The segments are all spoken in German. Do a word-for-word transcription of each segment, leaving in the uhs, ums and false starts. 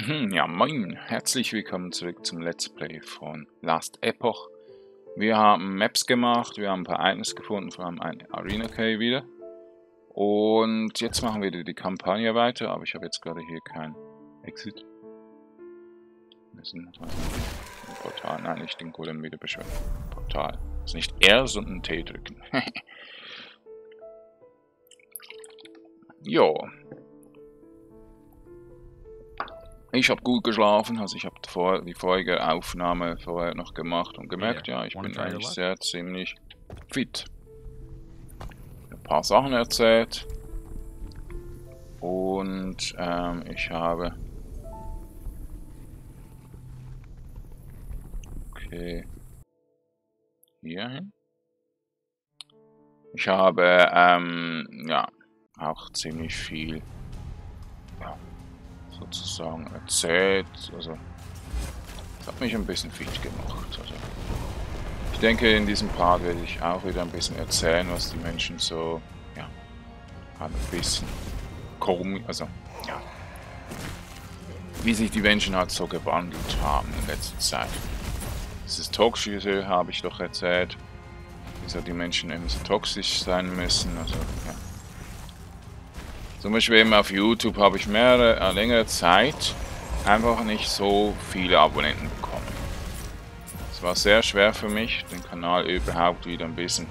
Ja, moin, herzlich willkommen zurück zum Let's Play von Last Epoch. Wir haben Maps gemacht, wir haben ein paar Items gefunden, vor allem eine Arena Key wieder. Und jetzt machen wir die Kampagne weiter, aber ich habe jetzt gerade hier kein Exit. Wir sind noch ein Portal, nein, nicht den Golem wieder beschwören. Portal. Also nicht R, sondern T drücken. Jo. Ich habe gut geschlafen, also ich habe vor, die vorige Aufnahme vorher noch gemacht und gemerkt, ja, ich bin eigentlich sehr ziemlich fit. Ein paar Sachen erzählt und ähm, ich habe... Okay. Hierhin. Ich habe, ähm, ja, auch ziemlich viel, ja, sozusagen erzählt, also das hat mich ein bisschen fit gemacht. Also ich denke, in diesem Part werde ich auch wieder ein bisschen erzählen, was die Menschen so, ja, halt ein bisschen komisch, also ja, wie sich die Menschen halt so gewandelt haben in letzter Zeit. Dieses Toxische habe ich doch erzählt, wieso die Menschen eben so toxisch sein müssen, also ja. Zum Beispiel eben auf YouTube habe ich mehrere, äh, längere Zeit einfach nicht so viele Abonnenten bekommen. Es war sehr schwer für mich, den Kanal überhaupt wieder ein bisschen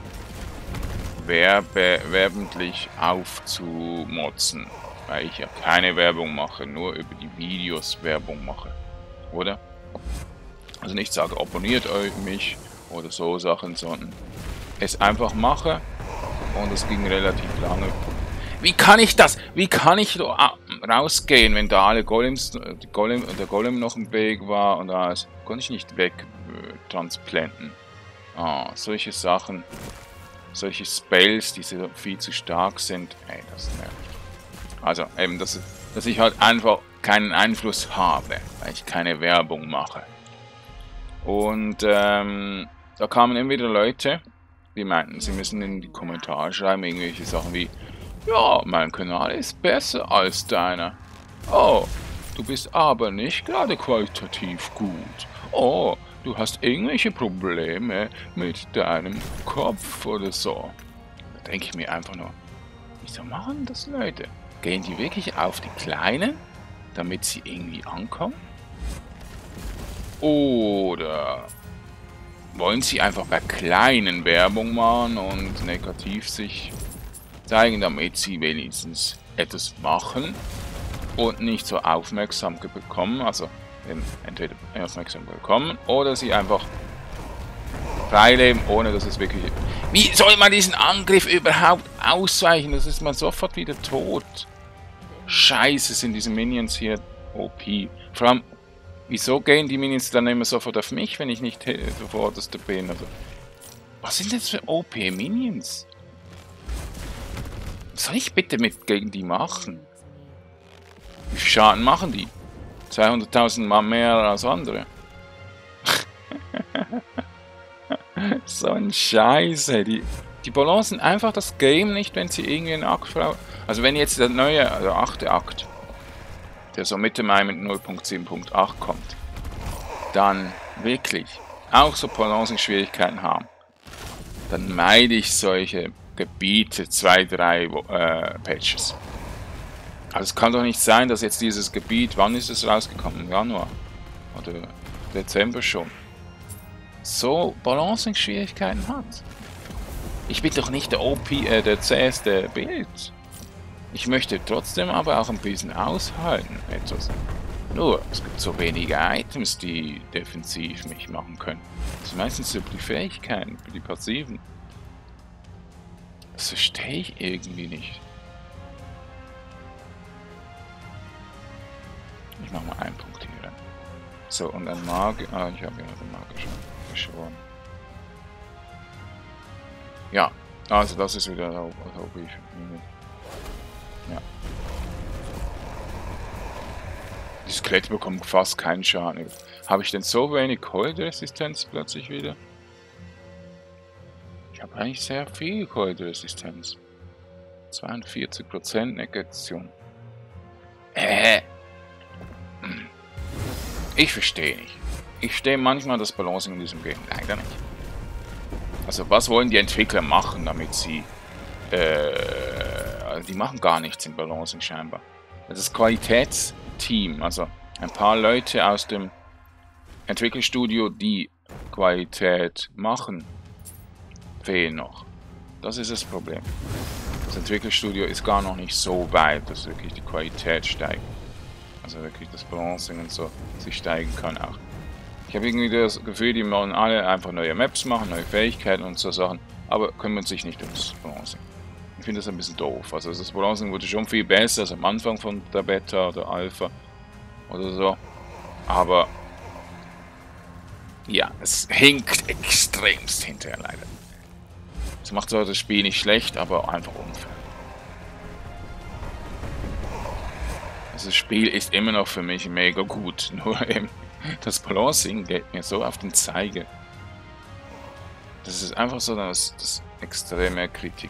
werbe werbentlich aufzumotzen, weil ich ja keine Werbung mache, nur über die Videos Werbung mache, oder? Also nicht sage, abonniert euch mich oder so Sachen, sondern es einfach mache und es ging relativ lange. Wie kann ich das? Wie kann ich rausgehen, wenn da alle Golems, die Golem, der Golem noch im Weg war und alles? Konnte ich nicht weg äh, transplanten. Ah, solche Sachen, solche Spells, die so viel zu stark sind. Ey, das nervt. Also eben, dass, dass ich halt einfach keinen Einfluss habe, weil ich keine Werbung mache. Und ähm, da kamen immer wieder Leute, die meinten, sie müssen in die Kommentare schreiben, irgendwelche Sachen wie: Ja, mein Kanal ist besser als deiner. Oh, du bist aber nicht gerade qualitativ gut. Oh, du hast irgendwelche Probleme mit deinem Kopf oder so. Da denke ich mir einfach nur, wieso machen das Leute? Gehen die wirklich auf die Kleinen, damit sie irgendwie ankommen? Oder wollen sie einfach bei Kleinen Werbung machen und negativ sich zeigen, damit sie wenigstens etwas machen und nicht so aufmerksam bekommen, also entweder aufmerksam bekommen oder sie einfach freileben, ohne dass es wirklich... Wie soll man diesen Angriff überhaupt ausweichen? Das ist man sofort wieder tot. Scheiße, sind diese Minions hier O P. Vor allem, wieso gehen die Minions dann immer sofort auf mich, wenn ich nicht vorderster bin? Also, was sind das für O P-Minions? Was soll ich bitte mit gegen die machen? Wie viel Schaden machen die? zweihunderttausend Mal mehr als andere. So ein Scheiße. Die, die balancen einfach das Game nicht, wenn sie irgendwie einen Akt... Also wenn jetzt der neue, also achte Akt, der so Mitte Mai mit null Punkt sieben Punkt acht kommt, dann wirklich auch so Balancing-Schwierigkeiten haben, dann meide ich solche Gebiete, zwei, drei äh, Patches. Also es kann doch nicht sein, dass jetzt dieses Gebiet, wann ist es rausgekommen? Im Januar oder Dezember schon, so Balancing-Schwierigkeiten hat. Ich bin doch nicht der O P, äh, der zäheste Bild. Ich möchte trotzdem aber auch ein bisschen aushalten, etwas. Nur, es gibt so wenige Items, die defensiv mich machen können. Das sind meistens so die Fähigkeiten, die passiven. Das verstehe ich irgendwie nicht. Ich mache mal einen Punkt hier rein. So, und ein Magier. Ah, ich habe ja den Magier schon geschworen. Ja, also das ist wieder O P. Ja. Die Skelette bekommen fast keinen Schaden. Habe ich denn so wenig Cold-Resistenz plötzlich wieder? Ich habe eigentlich sehr viel Cold-Resistenz. zweiundvierzig Prozent Negation. Äh. Ich verstehe nicht. Ich verstehe manchmal das Balancing in diesem Game leider nicht. Also was wollen die Entwickler machen, damit sie... Äh, die machen gar nichts im Balancing scheinbar. Das ist Qualitätsteam, also ein paar Leute aus dem Entwicklerstudio, die Qualität machen, fehlen noch. Das ist das Problem. Das Entwicklerstudio ist gar noch nicht so weit, dass wirklich die Qualität steigt. Also wirklich das Balancing und so sich steigen kann auch. Ich habe irgendwie das Gefühl, die wollen alle einfach neue Maps machen, neue Fähigkeiten und so Sachen, aber kümmern sich nicht ums Balancing. Ich finde das ein bisschen doof. Also das Balancing wurde schon viel besser als am Anfang von der Beta oder Alpha oder so. Aber ja, es hinkt extremst hinterher leider. Das macht zwar das Spiel nicht schlecht, aber einfach unfair. Also das Spiel ist immer noch für mich mega gut, nur eben das Balancing geht mir so auf den Zeiger. Das ist einfach so das, das extreme Kritik.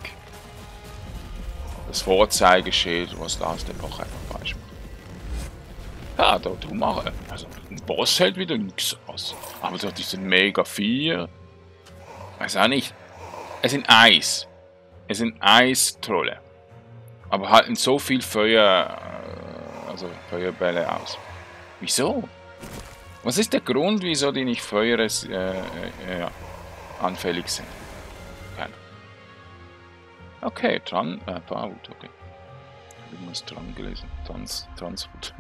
Das Vorzeigeschild, was da aus der Woche einfach falsch macht. Ja, da du machst. Also ein Boss hält wieder nichts aus. Aber doch diese Mega vier. Weiß auch nicht. Es sind Eis. Es sind Eistrolle. Aber halten so viel Feuer, also Feuerbälle aus. Wieso? Was ist der Grund, wieso die nicht Feueres äh, äh, ja, anfällig sind? Keine. Okay, Tran, äh, Barwut, okay. Ich habe irgendwas dran gelesen. Trans, Transwut.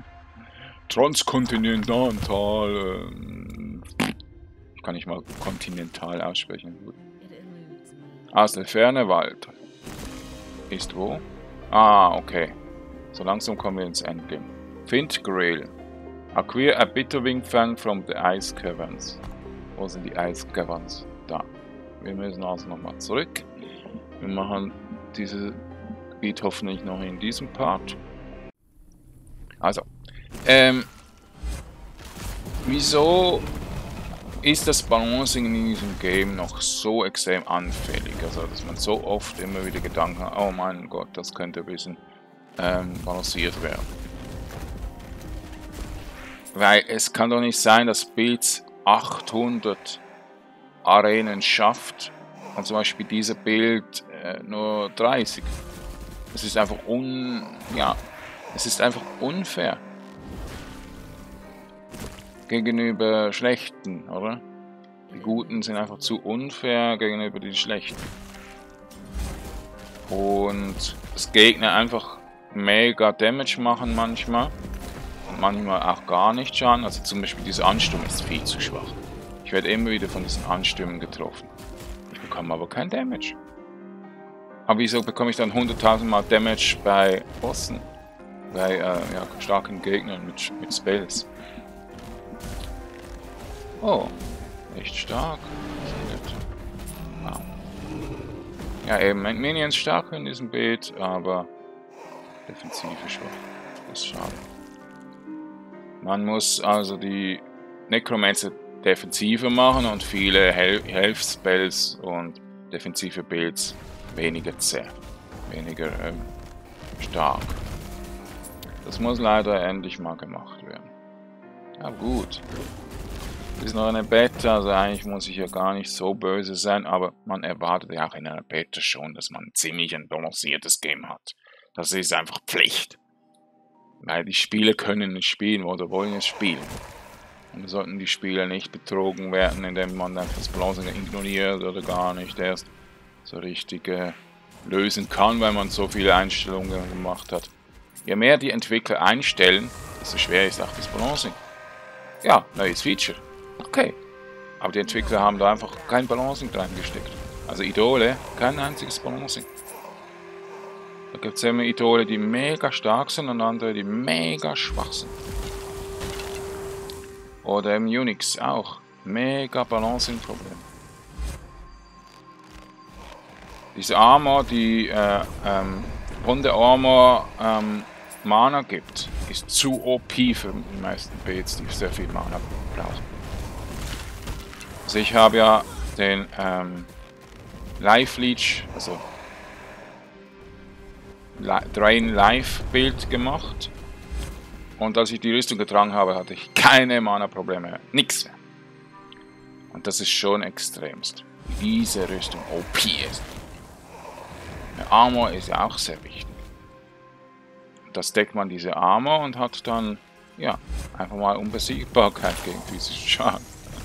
Transkontinental, ähm, ich kann nicht mal kontinental aussprechen. Aus der Ferne Wald. Ist wo? Ah, okay. So langsam kommen wir ins Endgame. Find Grail. Acquire a Bitterwing Fang from the Ice Caverns. Wo sind die Ice Caverns? Da. Wir müssen also nochmal zurück. Wir machen dieses Gebiet hoffentlich noch in diesem Part. Also. Ähm. Wieso ist das Balancing in diesem Game noch so extrem anfällig? Also, dass man so oft immer wieder Gedanken hat, oh mein Gott, das könnte ein bisschen ähm, balanciert werden. Weil es kann doch nicht sein, dass Builds achthundert Arenen schafft und zum Beispiel dieser Bild äh, nur dreißig. Es ist einfach un... ja, es ist einfach unfair. Gegenüber Schlechten, oder? Die Guten sind einfach zu unfair gegenüber den Schlechten. Und das Gegner einfach mega Damage machen manchmal. Und manchmal auch gar nicht Schaden. Also zum Beispiel dieser Ansturm ist viel zu schwach. Ich werde immer wieder von diesen Anstürmen getroffen. Ich bekomme aber kein Damage. Aber wieso bekomme ich dann hunderttausend Mal Damage bei Bossen? Bei äh, ja, starken Gegnern mit, mit Spells. Oh, echt stark. Wow. Ja, eben, Minions stark in diesem Bild, aber Defensive schwach. Das ist schade. Man muss also die Necromancer defensiver machen und viele Hel Health Spells und defensive Builds weniger zäh, weniger ähm, stark. Das muss leider endlich mal gemacht werden. Ja gut. Ist noch eine Beta, also eigentlich muss ich ja gar nicht so böse sein, aber man erwartet ja auch in einer Beta schon, dass man ziemlich ein balanciertes Game hat. Das ist einfach Pflicht. Weil die Spieler können es spielen oder wollen es spielen. Und sollten die Spieler nicht betrogen werden, indem man einfach das Balancing ignoriert oder gar nicht erst so richtig äh, lösen kann, weil man so viele Einstellungen gemacht hat. Je mehr die Entwickler einstellen, desto schwerer ist auch das Balancing. Ja, neues Feature. Okay. Aber die Entwickler haben da einfach kein Balancing reingesteckt. Also Idole, kein einziges Balancing. Da gibt es immer Idole, die mega stark sind und andere, die mega schwach sind. Oder im Unix auch. Mega Balancing-Problem. Diese Armor, die äh, ähm, Hunde Armor ähm, Mana gibt, ist zu O P für die meisten Builds, die sehr viel Mana brauchen. Also ich habe ja den ähm, Life Leech, also Drain Life Bild gemacht Und als ich die Rüstung getragen habe, hatte ich keine Mana-Probleme mehr. Nix mehr. Und das ist schon extremst. Diese Rüstung O P ist. Der Armor ist ja auch sehr wichtig. Das deckt man diese Armor und hat dann, ja, einfach mal Unbesiegbarkeit gegen physischen Schaden.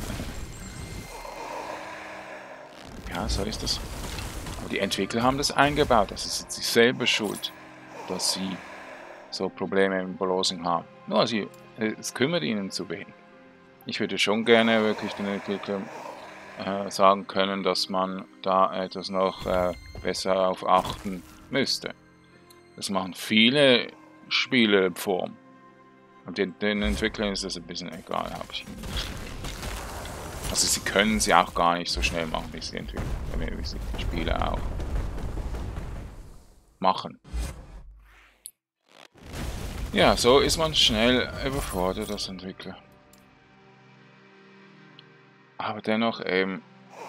Ja, so ist das. Aber die Entwickler haben das eingebaut. Das ist jetzt dieselbe Schuld, dass sie so Probleme im Balancing haben. Nur sie, es kümmert ihnen zu wenig. Ich würde schon gerne wirklich den Entwicklern äh, sagen können, dass man da etwas noch äh, besser auf achten müsste. Das machen viele Spiele in Form. Und den, den Entwicklern ist das ein bisschen egal, habe ich. Also sie können sie auch gar nicht so schnell machen, wie sie entwickeln, wie sie die Spiele auch machen. Ja, so ist man schnell überfordert als Entwickler. Aber dennoch, ähm,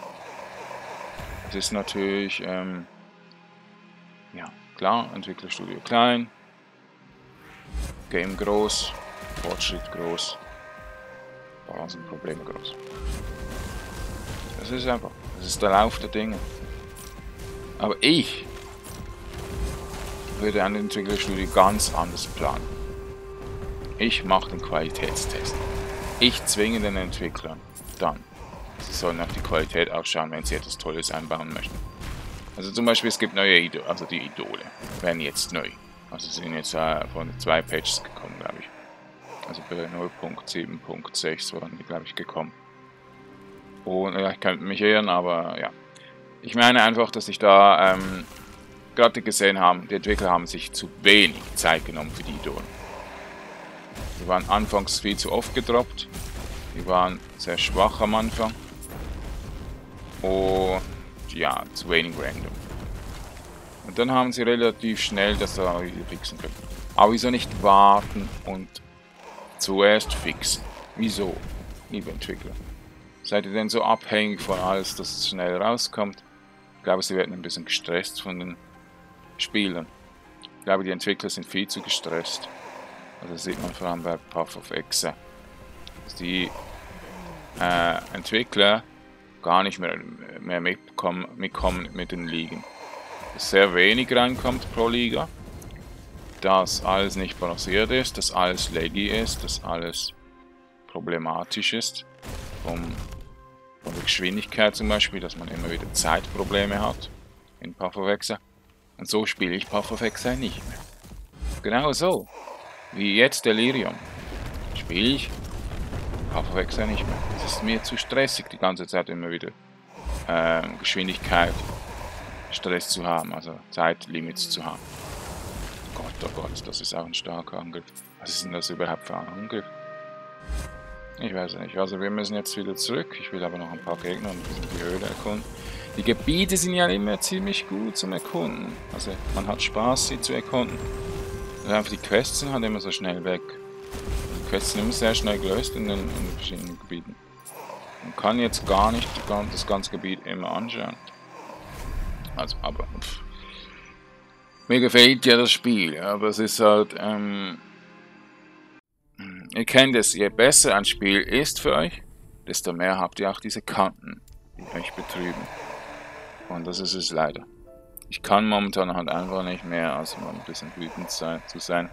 es ist natürlich, ähm, ja, klar, Entwicklerstudio klein, Game groß, Fortschritt groß, Balancenprobleme groß. Das ist einfach, das ist der Lauf der Dinge. Aber ich würde ein Entwicklerstudio ganz anders planen. Ich mache den Qualitätstest. Ich zwinge den Entwicklern dann. Sie sollen auf die Qualität ausschauen, wenn sie etwas Tolles einbauen möchten. Also zum Beispiel, es gibt neue Idole, also die Idole werden jetzt neu. Also sind jetzt äh, von zwei Patches gekommen, glaube ich. Also bei null Punkt sieben Punkt sechs waren die, glaube ich, gekommen. Und ja, ich könnte mich irren, aber ja. Ich meine einfach, dass ich da ähm, gerade gesehen haben, die Entwickler haben sich zu wenig Zeit genommen für die Idole. Die waren anfangs viel zu oft gedroppt. Die waren sehr schwach am Anfang. Und ja, zu wenig random. Und dann haben sie relativ schnell das da wieder fixen können. Aber wieso nicht warten und zuerst fixen? Wieso, liebe Entwickler? Seid ihr denn so abhängig von alles, dass es schnell rauskommt? Ich glaube, sie werden ein bisschen gestresst von den Spielern. Ich glaube, die Entwickler sind viel zu gestresst. Also das sieht man vor allem bei Path of Exile. Dass die äh, Entwickler gar nicht mehr, mehr mitkommen, mitkommen mit den Ligen. Dass sehr wenig reinkommt pro Liga. Dass alles nicht balanciert ist, dass alles laggy ist, dass alles problematisch ist. Vom, von der Geschwindigkeit zum Beispiel, dass man immer wieder Zeitprobleme hat in Path of Exile. Und so spiele ich Path of Exile nicht mehr. Genau so. Wie jetzt Delirium. Spiele ich Path of Exile nicht mehr. Es ist mir zu stressig, die ganze Zeit immer wieder äh, Geschwindigkeit, Stress zu haben, also Zeitlimits zu haben. Gott, oh Gott, das ist auch ein starker Angriff. Was ist denn das überhaupt für ein Angriff? Ich weiß nicht. Also wir müssen jetzt wieder zurück. Ich will aber noch ein paar Gegner und die Höhle erkunden. Die Gebiete sind ja immer ziemlich gut zum Erkunden. Also man hat Spaß, sie zu erkunden. Und einfach die Quests sind halt immer so schnell weg. Die Quests sind immer sehr schnell gelöst in den, in den verschiedenen Gebieten. Man kann jetzt gar nicht das ganze Gebiet immer anschauen. Also, aber pff. Mir gefällt ja das Spiel, aber es ist halt, ähm, ihr kennt es, je besser ein Spiel ist für euch, desto mehr habt ihr auch diese Kanten, die euch betrüben. Und das ist es leider. Ich kann momentan halt einfach nicht mehr, als mal ein bisschen wütend sein, zu sein.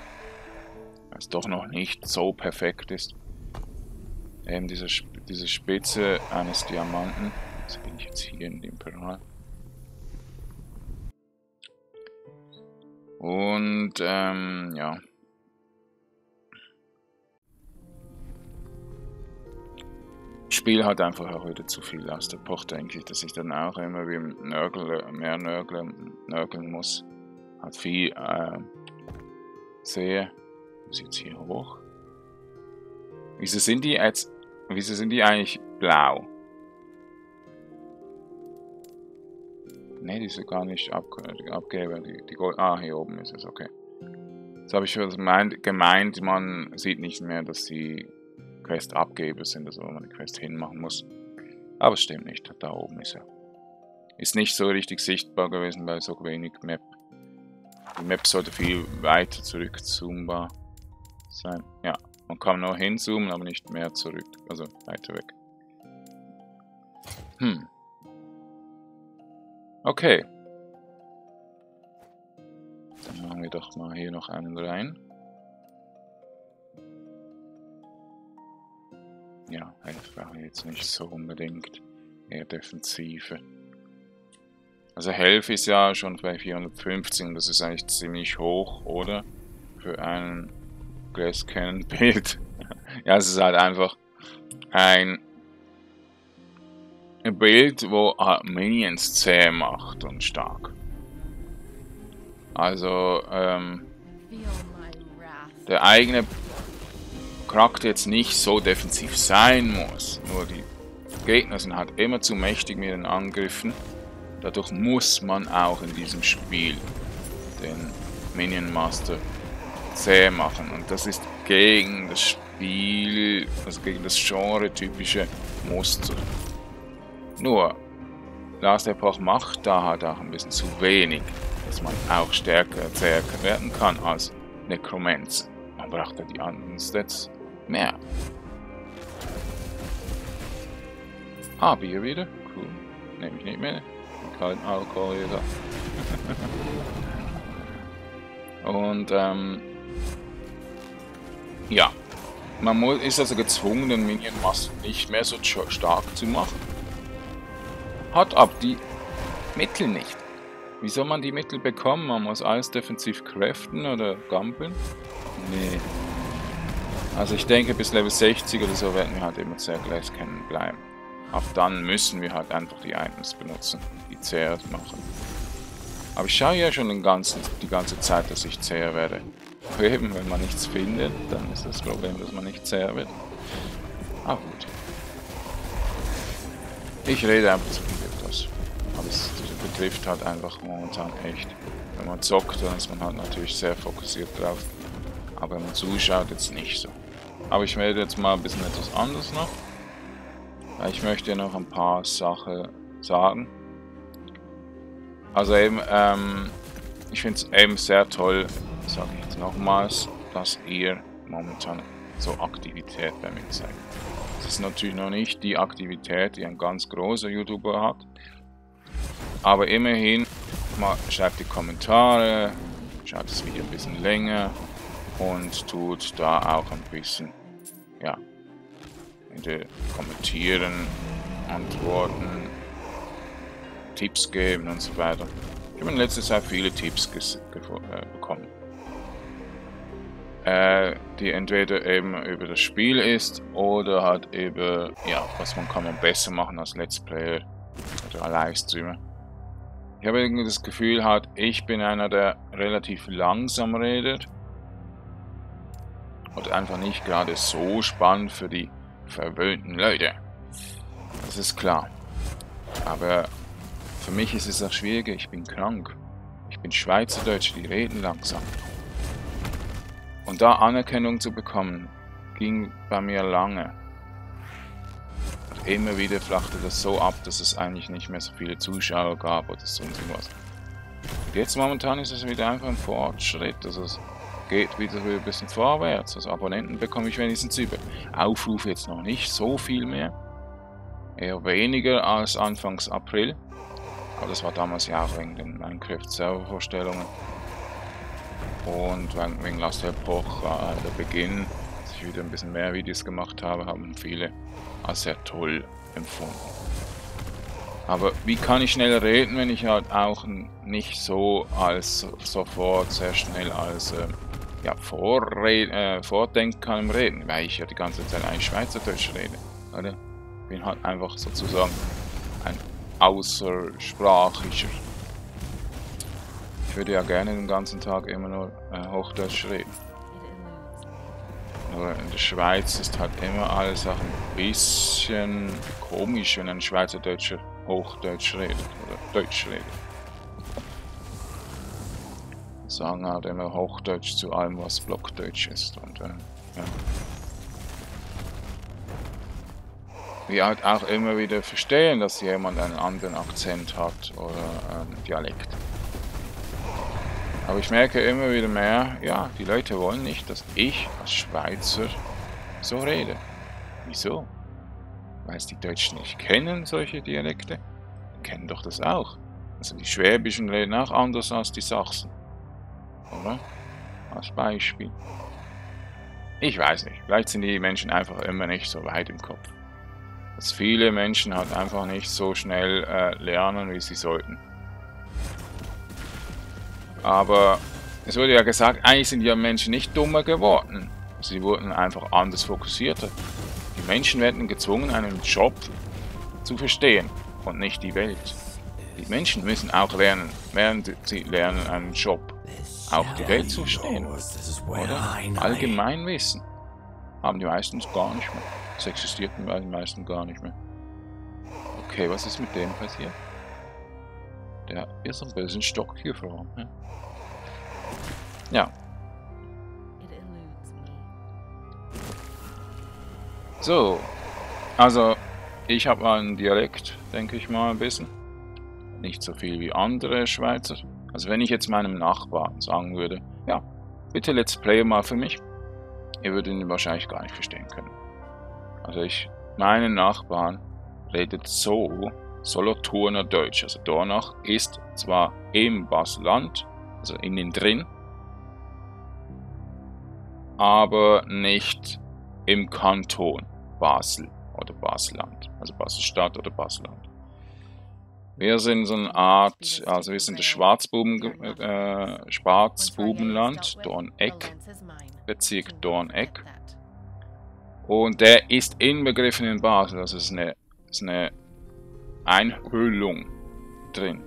Weil es doch noch nicht so perfekt ist. Eben diese, diese Spitze eines Diamanten. Jetzt bin ich jetzt hier in dem Imperial. Und, ähm, ja. Ich spiele halt einfach auch wieder zu viel aus der Pocht, denke ich, dass ich dann auch immer wie Nörgel, mehr Nörgeln, nörgeln muss. Halt viel, äh, sehe. Muss jetzt hier hoch. Wieso sind die jetzt, wieso sind die eigentlich blau? Ne, die sind gar nicht ab, abgeben, die, die Gold, ah, hier oben ist es, okay. Jetzt habe ich gemeint, gemeint, man sieht nicht mehr, dass die Quest Abgeber sind, also wo man die Quest hinmachen muss. Aber es stimmt nicht, da oben ist er. Ist nicht so richtig sichtbar gewesen bei so wenig Map. Die Map sollte viel weiter zurückzoombar sein. Ja, man kann nur hinzoomen, aber nicht mehr zurück. Also weiter weg. Hm. Okay. Dann machen wir doch mal hier noch einen rein. Ja, Health brauche ich jetzt nicht so unbedingt. Eher Defensive. Also Health ist ja schon bei vierhundertfünfzig und das ist eigentlich ziemlich hoch, oder? Für ein Glass Cannon Bild. Ja, es ist halt einfach ein Bild, wo Minions zäh macht und stark. Also, ähm, der eigene Charakter jetzt nicht so defensiv sein muss. Nur die Gegner sind halt immer zu mächtig mit den Angriffen. Dadurch muss man auch in diesem Spiel den Minion Master zäh machen. Und das ist gegen das Spiel, also gegen das Genre-typische Muster. Nur, Last Epoch macht da halt auch ein bisschen zu wenig, dass man auch stärker, zäher werden kann als Necromancer. Man braucht ja die anderen Stats mehr. Ah, Bier wieder. Cool. Nehme ich nicht mehr. Kein Alkohol wieder. Und, ähm... ja. Man muss, ist also gezwungen, den Minion Master nicht mehr so stark zu machen. Hat aber die Mittel nicht. Wie soll man die Mittel bekommen? Man muss alles defensiv craften oder gampeln? Nee. Also ich denke, bis Level sechzig oder so werden wir halt immer sehr gleich kennen bleiben. Ab dann müssen wir halt einfach die Items benutzen, die zäher machen. Aber ich schaue ja schon den ganzen, die ganze Zeit, dass ich zäher werde. Aber eben, wenn man nichts findet, dann ist das Problem, dass man nicht zäher wird. Ah gut. Ich rede einfach zu viel etwas. Aber es betrifft halt einfach momentan echt. Wenn man zockt, dann ist man halt natürlich sehr fokussiert drauf. Aber wenn man zuschaut, jetzt nicht so. Aber ich werde jetzt mal ein bisschen etwas anderes noch. Ich möchte noch ein paar Sachen sagen. Also eben, ähm, ich finde es eben sehr toll, sage ich jetzt nochmals, dass ihr momentan so Aktivität bei mir zeigt. Das ist natürlich noch nicht die Aktivität, die ein ganz großer YouTuber hat. Aber immerhin, mal schreibt die Kommentare, schaut das Video ein bisschen länger und tut da auch ein bisschen, ja, in den Kommentieren, Antworten, Tipps geben und so weiter. Ich habe in letzter Zeit viele Tipps äh, bekommen. Äh, die entweder eben über das Spiel ist oder halt über, ja, was man kann man besser machen als Let's Player oder Livestreamer. Ich habe irgendwie das Gefühl halt, ich bin einer, der relativ langsam redet. Und einfach nicht gerade so spannend für die verwöhnten Leute. Das ist klar. Aber für mich ist es auch schwieriger, ich bin krank. Ich bin Schweizerdeutsch, die reden langsam. Und da Anerkennung zu bekommen, ging bei mir lange. Und immer wieder flachte das so ab, dass es eigentlich nicht mehr so viele Zuschauer gab oder so irgendwas. Und jetzt momentan ist es wieder einfach ein Fortschritt. Also es geht wieder ein bisschen vorwärts. Also Abonnenten bekomme ich wenigstens über. Aufrufe jetzt noch nicht so viel mehr. Eher weniger als Anfangs April. Aber das war damals ja auch wegen den Minecraft-Server-Vorstellungen. Und wegen Last Epoch, äh, der Beginn, dass ich wieder ein bisschen mehr Videos gemacht habe, haben viele als sehr toll empfunden. Aber wie kann ich schnell reden, wenn ich halt auch nicht so als sofort sehr schnell als äh, ja, vorred, äh, vordenken kann im Reden, weil ich ja die ganze Zeit eigentlich Schweizerdeutsch rede, oder? Ich bin halt einfach sozusagen ein außersprachischer. Ich würde ja gerne den ganzen Tag immer nur äh, Hochdeutsch reden. Nur in der Schweiz ist halt immer alles auch ein bisschen komisch, wenn ein Schweizerdeutscher Hochdeutsch redet oder Deutsch redet. Sagen halt immer Hochdeutsch zu allem, was Blockdeutsch ist. Und, äh, ja. Wir halt auch immer wieder verstehen, dass jemand einen anderen Akzent hat oder ähm, Dialekt. Aber ich merke immer wieder mehr, ja, die Leute wollen nicht, dass ich als Schweizer so rede. Wieso? Weil es die Deutschen nicht kennen, solche Dialekte. Die kennen doch das auch. Also die Schwäbischen reden auch anders als die Sachsen. Oder? Als Beispiel. Ich weiß nicht. Vielleicht sind die Menschen einfach immer nicht so weit im Kopf. Dass viele Menschen halt einfach nicht so schnell äh, lernen, wie sie sollten. Aber es wurde ja gesagt, eigentlich sind ja Menschen nicht dummer geworden. Sie wurden einfach anders fokussierter. Die Menschen werden gezwungen, einen Job zu verstehen und nicht die Welt. Die Menschen müssen auch lernen, während sie lernen, einen Job, auch die Welt zu verstehen. Oder? Allgemeinwissen haben die meisten gar nicht mehr. Es existiert bei den meisten gar nicht mehr. Okay, was ist mit dem passiert? Der ist ein bisschen stockgefroren. Ne? Ja. So. Also, ich habe einen Dialekt, denke ich mal, ein bisschen. Nicht so viel wie andere Schweizer. Also wenn ich jetzt meinem Nachbarn sagen würde, ja, bitte Let's Play mal für mich, ihr würdet ihn wahrscheinlich gar nicht verstehen können. Also ich, meine Nachbarn redet so Solothurner Deutsch. Also Dornach ist zwar im Basel-Land, also innen drin, aber nicht im Kanton Basel oder Basel-Land, also Basel-Stadt oder Basel-Land. Wir sind so eine Art, also wir sind das Schwarzbuben, äh, Schwarzbubenland, Dorneck, Bezirk Dorneck. Und der ist inbegriffen in Basel, also es ist eine, ist eine Einhöhlung drin.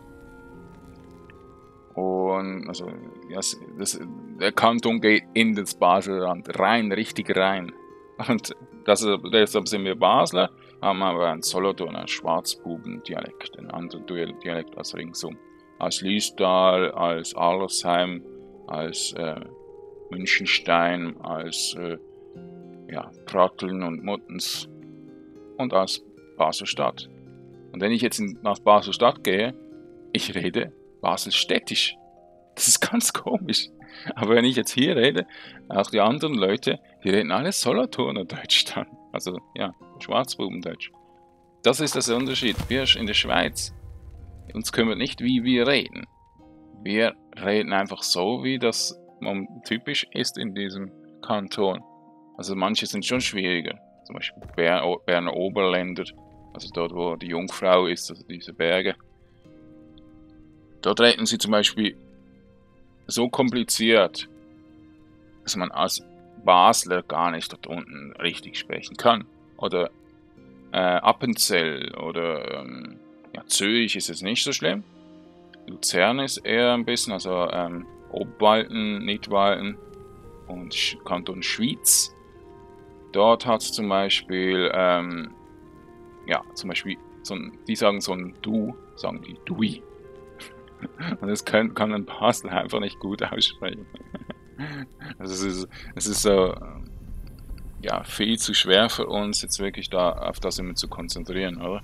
Und also das, das, der Kanton geht in das Baselland rein, richtig rein. Und das, deshalb sind wir Basler, haben aber einen Solothurner Schwarzbuben-Dialekt, einen anderen Dialekt als ringsum. Als Liestal, als Allersheim, als äh, Münchenstein, als äh, ja, Pratteln und Muttens und als Basel-Stadt. Und wenn ich jetzt in, nach Basel-Stadt gehe, ich rede Baselstädtisch. Das ist ganz komisch. Aber wenn ich jetzt hier rede, auch die anderen Leute, die reden alle Solothurner Deutsch dann. Also, ja, Schwarzbubendeutsch. Das ist das Unterschied. Wir in der Schweiz, uns kümmert nicht, wie wir reden. Wir reden einfach so, wie das typisch ist in diesem Kanton. Also manche sind schon schwieriger. Zum Beispiel Ber Berner Oberländer, also dort, wo die Jungfrau ist, also diese Berge. Dort reden sie zum Beispiel so kompliziert, dass man als Basler gar nicht dort unten richtig sprechen kann. Oder äh, Appenzell oder ähm, ja, Zürich ist es nicht so schlimm. Luzern ist eher ein bisschen, also ähm, Obwalden, Nidwalden und Sch Kanton Schwyz. Dort hat es zum Beispiel, ähm, ja, zum Beispiel, so ein, die sagen so ein Du, sagen die Dui. Und das kann, kann ein Basler einfach nicht gut aussprechen. Also es ist, es ist so, ja, viel zu schwer für uns, jetzt wirklich da auf das immer zu konzentrieren, oder?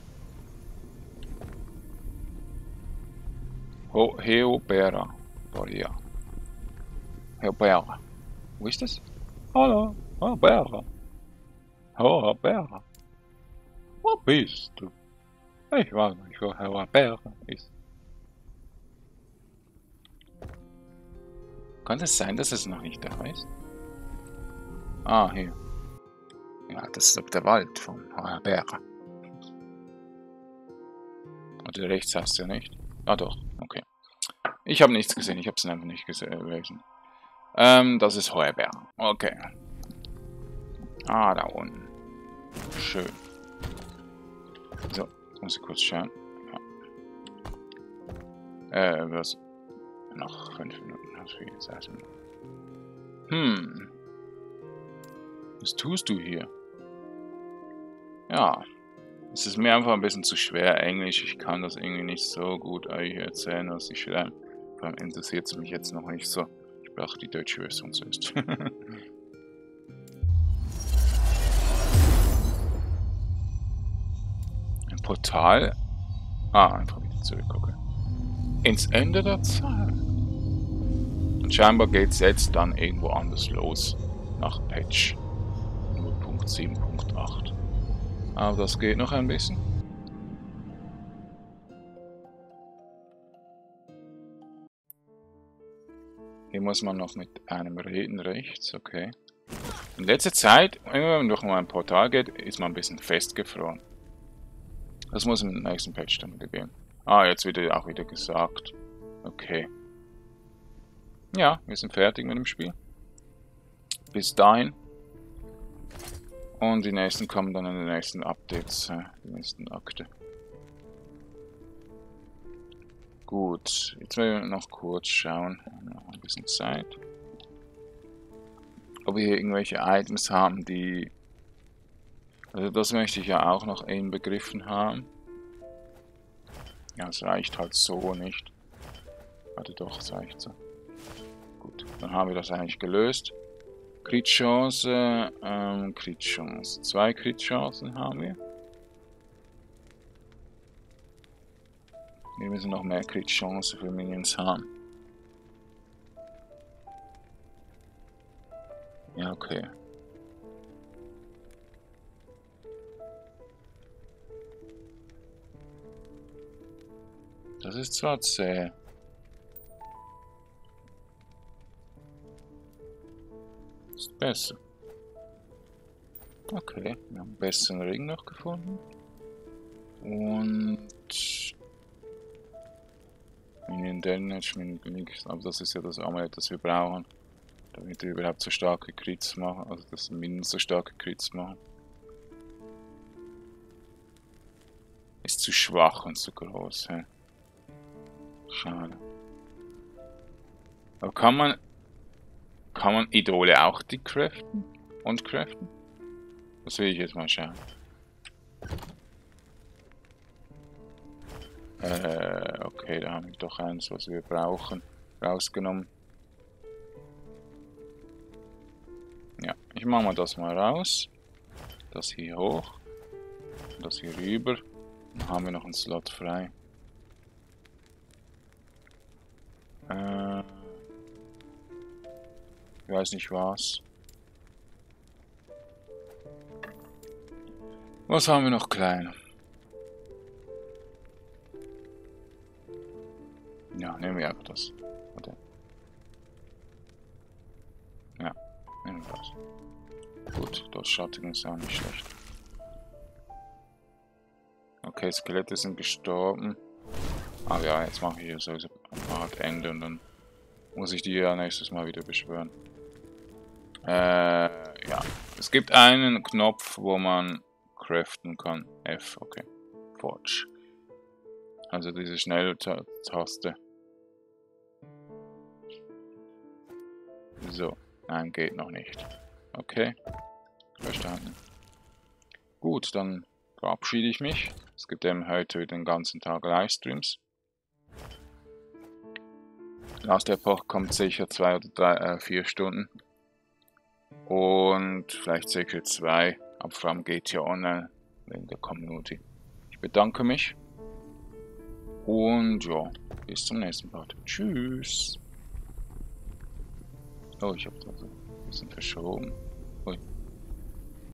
Ho Heobera. Boria. Heobera. Wo ist das? Hallo, Heobera. Heobera. Wo bist du? Ich weiß nicht, wo Heobera ist. Kann es sein, dass es noch nicht da ist? Ah, hier. Ja, das ist der Wald von Heobera. Oder rechts hast du ja nicht. Ah doch, okay. Ich habe nichts gesehen, ich habe es einfach nicht gelesen. Ähm, das ist Heubera. Okay. Ah, da unten. Schön. So, jetzt muss ich kurz schauen. Ja. Äh, was? Noch fünf Minuten. Hm. Was tust du hier? Ja. Es ist mir einfach ein bisschen zu schwer Englisch. Ich kann das irgendwie nicht so gut euch erzählen, was ich schreibe. Vor allem interessiert es mich jetzt noch nicht so. Ich brauche die deutsche Version zuerst. Ein Portal. Ah, einfach wieder zurück, okay. Ins Ende der Zeit. Und scheinbar geht es jetzt dann irgendwo anders los. Nach Patch null Punkt sieben Punkt acht. Aber das geht noch ein bisschen. Hier muss man noch mit einem reden rechts, okay. In letzter Zeit, wenn man durch ein Portal geht, ist man ein bisschen festgefroren. Das muss im nächsten Patch dann wieder gehen. Ah, jetzt wird auch wieder gesagt. Okay. Ja, wir sind fertig mit dem Spiel. Bis dahin. Und die nächsten kommen dann in den nächsten Updates, äh, die nächsten Akte. Gut, jetzt will ich noch kurz schauen, noch ein bisschen Zeit. Ob wir hier irgendwelche Items haben, die... Also das möchte ich ja auch noch inbegriffen haben. Ja, es reicht halt so nicht. Warte doch, es reicht so. Gut, dann haben wir das eigentlich gelöst. Crit-Chance, ähm, Crit-Chance. Zwei Crit-Chancen haben wir. Wir müssen noch mehr Crit-Chance für Minions haben. Ja, okay. Das ist zwar zäh. Ist besser. Okay, wir haben einen besseren Ring noch gefunden. Und... Minion Damage, Minion Genick, aber das ist ja das Amulett, das wir brauchen. Damit wir überhaupt so starke Crits machen, also dass Minion so starke Crits machen. Ist zu schwach und zu groß, hä? Schade. Aber kann man... Kann man Idole auch die craften? Und craften? Das will ich jetzt mal schauen. Äh, okay, da haben wir doch eins, was wir brauchen, rausgenommen. Ja, ich mache mal das mal raus. Das hier hoch. Das hier rüber. Dann haben wir noch einen Slot frei. Äh, ich weiß nicht was. Was haben wir noch klein? Ja, nehmen wir einfach das. Warte. Ja, nehmen wir das. Gut, das Schattigen ist auch nicht schlecht. Okay, Skelette sind gestorben. Ah ja, jetzt mache ich hier sowieso ein Art Ende und dann muss ich die ja nächstes Mal wieder beschwören. Äh, ja. Es gibt einen Knopf, wo man craften kann. F, okay. Forge. Also diese Schnelltaste. So. Nein, geht noch nicht. Okay. Verstanden. Gut, dann verabschiede ich mich. Es gibt eben heute den ganzen Tag Livestreams. Last Epoch kommt sicher zwei oder drei, äh, vier Stunden. Und vielleicht Secret zwei, aber vor allem G T A Online wegen der Community. Ich bedanke mich. Und ja, bis zum nächsten Part. Tschüss. Oh, ich habe das ein bisschen verschoben.